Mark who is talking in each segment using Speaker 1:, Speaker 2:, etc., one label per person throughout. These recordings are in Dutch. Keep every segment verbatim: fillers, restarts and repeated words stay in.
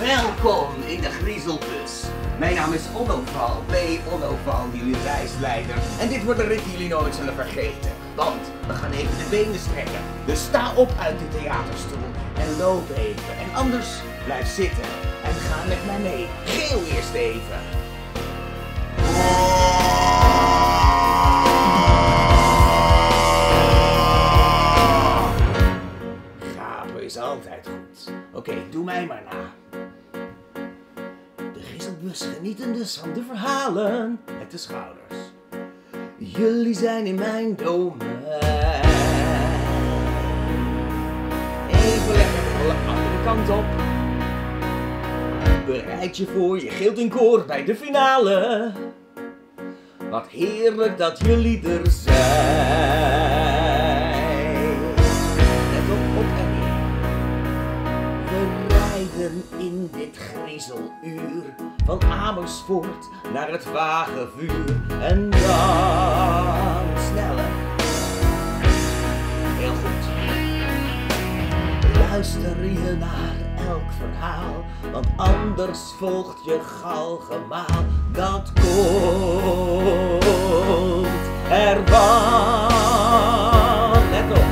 Speaker 1: Welkom in de Griezelbus. Mijn naam is Onno Val, B. Onno Val, jullie reisleider. En dit wordt een rit die jullie nooit zullen vergeten. Want we gaan even de benen strekken. Dus sta op uit de theaterstoel en loop even. En anders blijf zitten en ga met mij mee. Geel eerst even. Gapen is altijd goed. Oké, okay, doe mij maar na. De Griezelbus genieten dus van de verhalen met de schouders. Jullie zijn in mijn domein. Even lekker de andere kant op. Bereid je voor, je gilt in koor bij de finale. Wat heerlijk dat jullie er zijn. Let op, op en neer. We rijden in dit griezeluur van Amersfoort naar het vage vuur. En dan sneller. Heel goed. Luister je naar elk verhaal, want anders volgt je galgemaal. Dat komt ervan. Let op.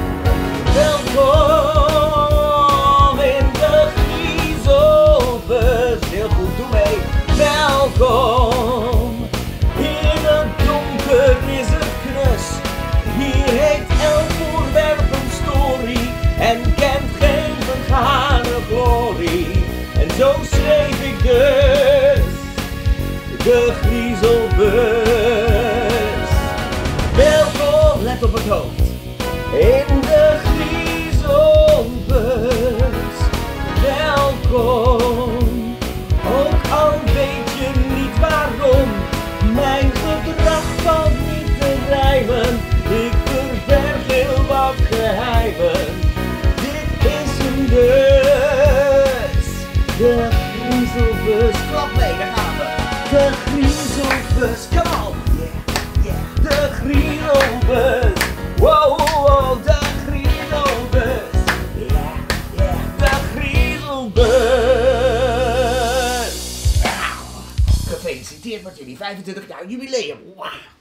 Speaker 1: Welkom in de Griezelbus. Heel goed, doe mee. Welkom. In het donker is het knus. Hier heeft elk voorwerp een story en kent geen vergane glorie. En zo schreef ik dus de Griezelbus. Welkom, let op het hoofd, in de Griezelbus. Welkom, ook al weet je niet waarom. Mijn gedrag valt niet te rijmen. Ik verberg heel wat geheimen. Dit is een bus, de Griezelbus. Klap mee, daar gaan we. De Griezelbus, come on. Yeah, yeah. De Griezelbus. Wow, wow, de Griezelbus. Yeah, yeah. De Griezelbus. Gefeliciteerd met jullie vijfentwintig jaar jubileum. Wow.